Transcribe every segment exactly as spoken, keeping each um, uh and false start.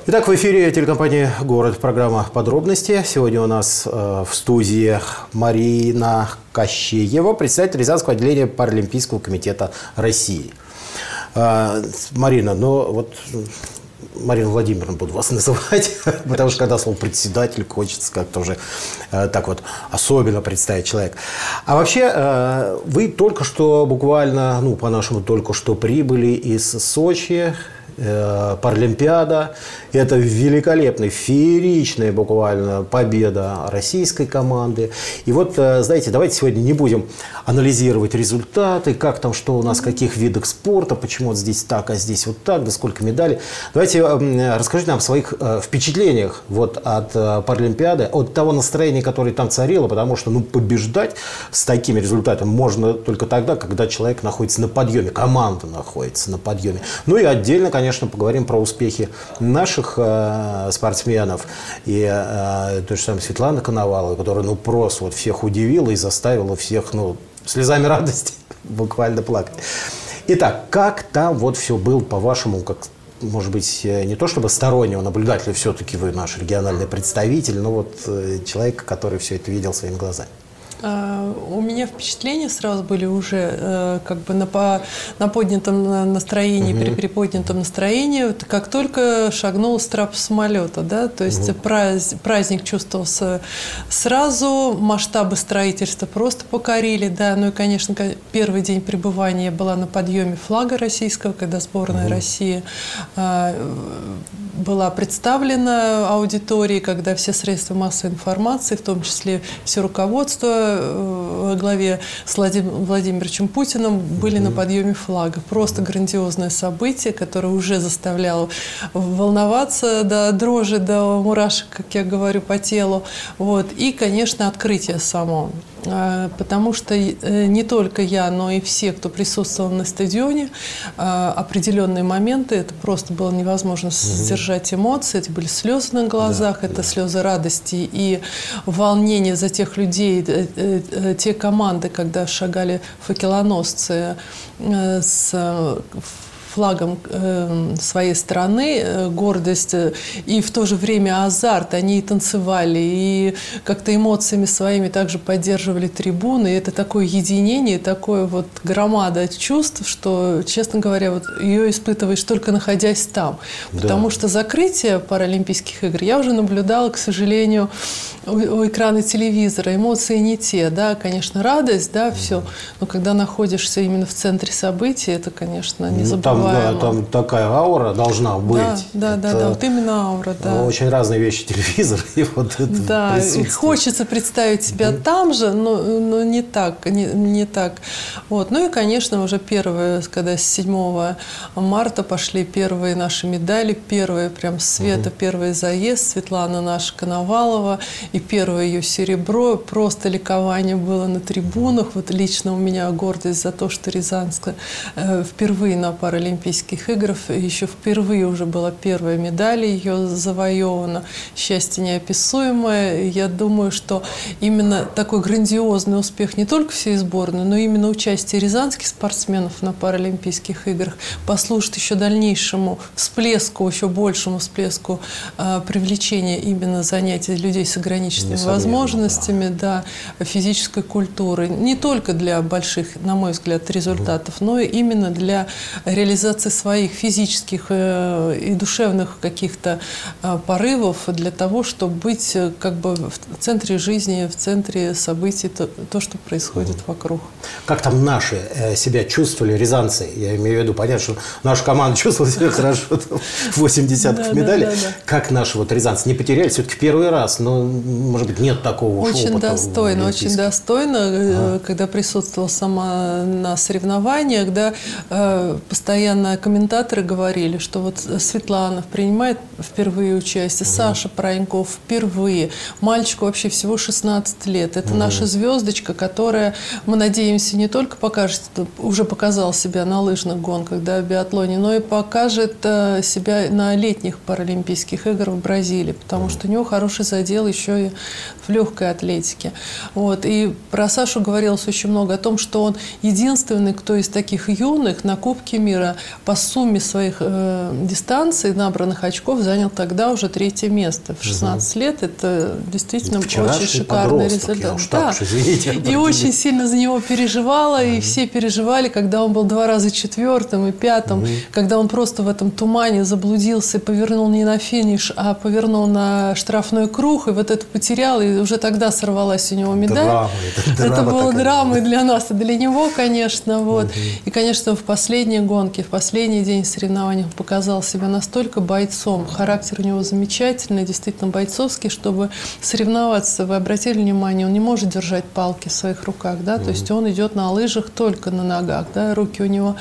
Итак, в эфире телекомпании «Город», программа «Подробности». Сегодня у нас э, в студии Марина Кощеева, председатель Рязанского отделения Паралимпийского комитета России. Э, Марина, ну вот Марина Владимировна буду вас называть, потому что когда слово «председатель» хочется как-то уже э, так вот особенно представить человека. А вообще, э, вы только что буквально, ну, по-нашему, только что прибыли из Сочи. Паралимпиада. Это великолепная, фееричная буквально победа российской команды. И вот, знаете, давайте сегодня не будем анализировать результаты, как там, что у нас, в каких видах спорта, почему вот здесь так, а здесь вот так, да сколько медалей. Давайте расскажите нам о своих впечатлениях вот от Паралимпиады, от того настроения, которое там царило, потому что, ну, побеждать с такими результатами можно только тогда, когда человек находится на подъеме, команда находится на подъеме. Ну и отдельно, конечно, Конечно, поговорим про успехи наших э, спортсменов. И э, то же самое Светлана Коновалова, которая ну, просто вот всех удивила и заставила всех ну, слезами радости буквально плакать. Итак, как там вот все было, по-вашему, как, может быть, не то чтобы стороннего наблюдателя, все-таки вы наш региональный представитель, но вот э, человек, который все это видел своими глазами. У меня впечатления сразу были уже э, как бы на, по, на поднятом настроении, угу. при приподнятом настроении, как только шагнул с трапа самолета, да, то есть угу. праз, праздник чувствовался сразу, масштабы строительства просто покорили, да, ну и, конечно, первый день пребывания была на подъеме флага российского, когда сборная угу. России э, была представлена аудитории, когда все средства массовой информации, в том числе все руководство во главе с Владимиром Владимировичем Путиным были mm-hmm. на подъеме флага. Просто грандиозное событие, которое уже заставляло волноваться до дрожи, до мурашек, как я говорю, по телу. Вот. И, конечно, открытие само. Потому что не только я, но и все, кто присутствовал на стадионе, определенные моменты, это просто было невозможно сдержать эмоции, это были слезы на глазах, да, это да. слезы радости и волнения за тех людей, те команды, когда шагали факелоносцы с флагом э, своей страны, э, гордость э, и в то же время азарт. Они и танцевали, и как-то эмоциями своими также поддерживали трибуны. И это такое единение, такое вот громада чувств, что, честно говоря, вот ее испытываешь только находясь там. Да. Потому что закрытие Паралимпийских игр я уже наблюдала, к сожалению, у, у экрана телевизора. Эмоции не те, да, конечно, радость, да, все. Но когда находишься именно в центре событий, это, конечно, не забываемо. Да, там такая аура должна быть. Да, да, да, да, вот именно аура, да. Очень разные вещи телевизор. И вот это да, и хочется представить себя mm-hmm. там же, но, но не так, не, не так. Вот. Ну и, конечно, уже первые, когда с седьмого марта пошли первые наши медали, первые прям Света, mm-hmm. первый заезд, Светлана наша Коновалова, и первое ее серебро, просто ликование было на трибунах. Вот лично у меня гордость за то, что Рязанская э, впервые на Паралимпийских Олимпийских игр еще впервые уже была первая медаль ее завоевана. Счастье неописуемое. Я думаю, что именно такой грандиозный успех не только всей сборной, но именно участие рязанских спортсменов на Паралимпийских играх послужит еще дальнейшему всплеску, еще большему всплеску э, привлечения именно занятий людей с ограниченными возможностями, да. Да, физической культуры. Не только для больших, на мой взгляд, результатов, mm-hmm. но и именно для реализации своих физических и душевных каких-то порывов для того, чтобы быть как бы в центре жизни, в центре событий, то, то что происходит вокруг. Как там наши себя чувствовали, рязанцы? Я имею в виду, понятно, что наша команда чувствовала себя хорошо, восемь десятков медалей. Как наши вот рязанцы не потеряли? Все-таки первый раз, но, может быть, нет такого опыта. Очень достойно, очень достойно, когда присутствовала сама на соревнованиях, да, постоянно комментаторы говорили, что вот Светлана принимает впервые участие, угу. Саша Проньков впервые. Мальчику вообще всего шестнадцать лет. Это угу. наша звездочка, которая, мы надеемся, не только покажет, уже показал себя на лыжных гонках, да, в биатлоне, но и покажет себя на летних Паралимпийских играх в Бразилии, потому угу. что у него хороший задел еще и в легкой атлетике. Вот. И про Сашу говорилось очень много о том, что он единственный, кто из таких юных на Кубке мира по сумме своих э, дистанций, набранных очков, занял тогда уже третье место. В шестнадцать угу. лет это действительно очень шикарный результат. Да. Уж, извините, и очень сильно за него переживала, угу. и все переживали, когда он был два раза четвертым и пятым, угу. когда он просто в этом тумане заблудился, повернул не на финиш, а повернул на штрафной круг, и вот это потерял, и уже тогда сорвалась у него медаль. Драма, это это было драмой для нас и для него, конечно. Вот. Угу. И, конечно, в последней гонке, в последний день соревнований он показал себя настолько бойцом. Характер у него замечательный, действительно бойцовский, чтобы соревноваться. Вы обратили внимание, он не может держать палки в своих руках, да, угу. то есть он идет на лыжах только на ногах, да, руки у него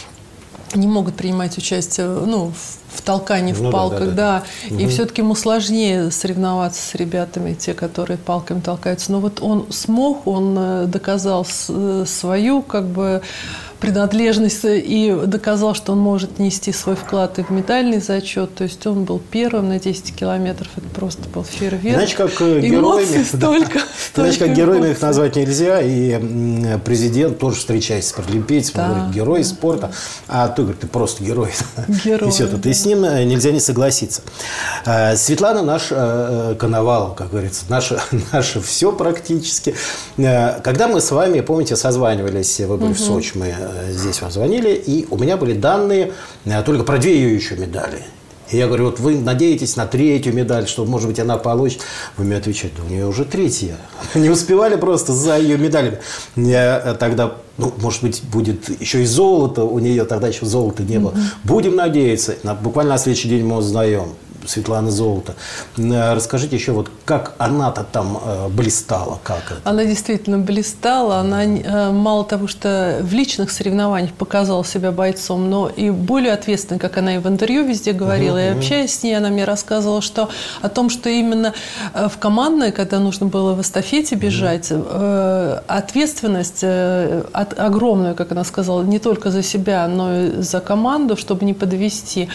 не могут принимать участие, ну, в толкании, в ну, палках, да. да, да. да. Угу. И все-таки ему сложнее соревноваться с ребятами, те, которые палками толкаются. Но вот он смог, он доказал свою, как бы, принадлежность и доказал, что он может нести свой вклад и в медальный зачет. То есть он был первым на десять километров. Это просто был фейерверк. Иначе как героями, столько, да. столько Иначе как героями их назвать нельзя. И президент тоже встречается с паралимпийцем, да. говорит, герой спорта. А ты, говорит, ты просто герой. Герой, и все тут. Да. И с ним нельзя не согласиться. Светлана наш Коновалова, как говорится, наше, наше все практически. Когда мы с вами, помните, созванивались, вы были угу. в Сочи, мы здесь вам звонили, и у меня были данные только про две ее еще медали. И я говорю, вот вы надеетесь на третью медаль, что, может быть, она получит. Вы мне отвечаете, да у нее уже третья. Не успевали просто за ее медалями. Я тогда, ну, может быть, будет еще и золото у нее, тогда еще золота не было. Mm-hmm. Будем надеяться. Буквально на следующий день мы узнаем. Светлана золото. Расскажите еще, вот как она-то там блистала? Как это? Она действительно блистала. Она мало того, что в личных соревнованиях показала себя бойцом, но и более ответственной, как она и в интервью везде говорила. Uh-huh, и общаясь с ней, она мне рассказывала, что о том, что именно в командной, когда нужно было в эстафете бежать, uh-huh. ответственность огромную, как она сказала, не только за себя, но и за команду, чтобы не подвести.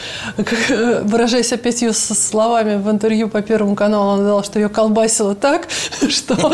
Выражаясь опять ее со словами в интервью по Первому каналу, она сказала, что ее колбасило так, что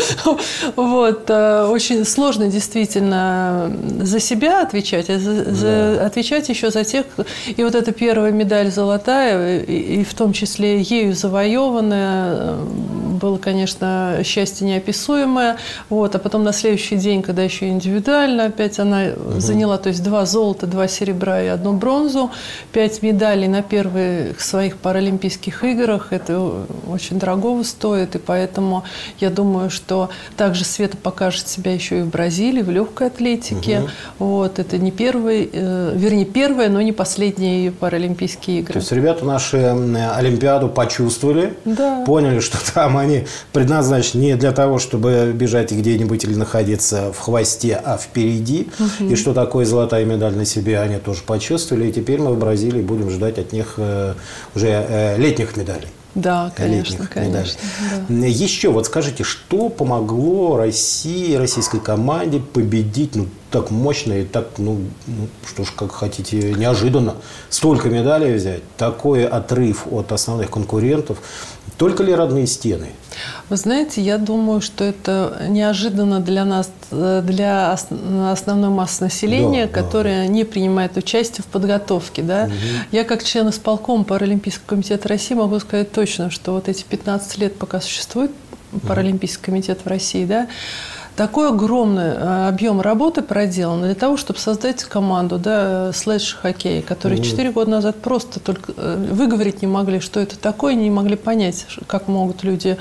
вот, очень сложно действительно за себя отвечать, а за, за, отвечать еще за тех. И вот эта первая медаль золотая, и, и в том числе ею завоеванная, было, конечно, счастье неописуемое. Вот, а потом на следующий день, когда еще индивидуально опять она угу. заняла, то есть два золота, два серебра и одну бронзу, пять медалей на первых своих паралимпийских играх. Это очень дорогого стоит, и поэтому я думаю, что также Света покажет себя еще и в Бразилии, в легкой атлетике. Угу. Вот, это не первый, э, вернее, первая, но не последние паралимпийские игры. То есть ребята наши Олимпиаду почувствовали, да. поняли, что там они предназначены не для того, чтобы бежать где-нибудь или находиться в хвосте, а впереди. Угу. И что такое золотая медаль на себе, они тоже почувствовали. И теперь мы в Бразилии будем ждать от них э, уже э, летних медалей. Да, конечно, конечно. Да. Еще вот скажите, что помогло России, российской команде победить, ну, так мощно и так, ну, ну, что ж, как хотите, неожиданно, столько медалей взять, такой отрыв от основных конкурентов. Только ли родные стены? Вы знаете, я думаю, что это неожиданно для нас, для основной массы населения, да, которая да. не принимает участие в подготовке. Да? Угу. Я как член исполкома Паралимпийского комитета России могу сказать точно, что вот эти пятнадцать лет, пока существует Паралимпийский комитет в России, да, такой огромный объем работы проделан для того, чтобы создать команду, да, слэдж-хоккей, которые четыре года назад просто только выговорить не могли, что это такое, не могли понять, как могут люди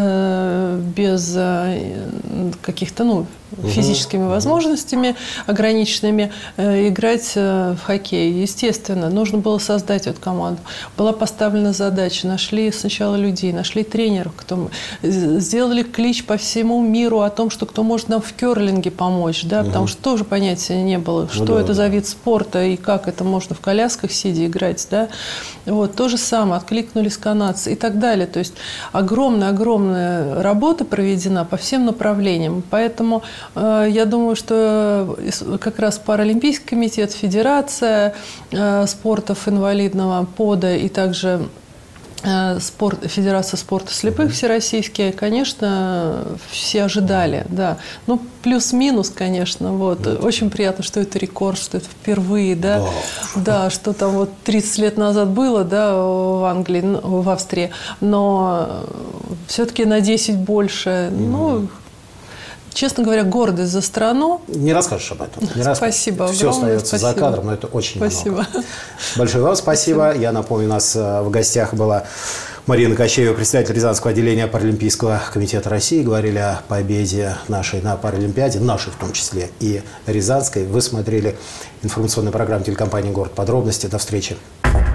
э, без э, каких-то, ну, физическими возможностями ограниченными э, играть э, в хоккей. Естественно, нужно было создать эту команду. Была поставлена задача, нашли сначала людей, нашли тренеров, кто, сделали клич по всему миру о том, что кто может нам в керлинге помочь, да, угу. потому что тоже понятия не было, что ну, да, это за вид спорта и как это можно в колясках сидя играть, да. Вот, то же самое, откликнулись канадцы и так далее. То есть огромная-огромная работа проведена по всем направлениям. Поэтому э, я думаю, что как раз Паралимпийский комитет, Федерация э, спортов инвалидного пода и также спорт, Федерация спорта слепых mm-hmm. всероссийские, конечно, все ожидали, да. Ну, плюс-минус, конечно, вот. Mm-hmm. Очень приятно, что это рекорд, что это впервые, да. Oh. Да, что там вот тридцать лет назад было, да, в Англии, в Австрии, но все-таки на десять больше, mm-hmm. ну... Честно говоря, гордость за страну. Не расскажешь об этом. Не спасибо. Расскажешь. Все остается спасибо. за кадром, но это очень спасибо. много. Большое вам спасибо. спасибо. Я напомню, у нас в гостях была Марина Кощеева, председатель Рязанского отделения Паралимпийского комитета России. Говорили о победе нашей на Паралимпиаде, нашей в том числе, и Рязанской. Вы смотрели информационную программу телекомпании «Город». Подробности. До встречи.